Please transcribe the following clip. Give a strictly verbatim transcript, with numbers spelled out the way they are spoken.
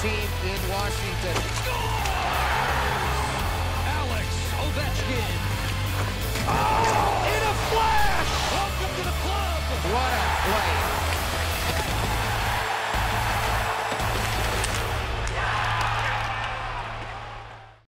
team in Washington. Alex Ovechkin. Oh, in a flash! Welcome to the club! What a play.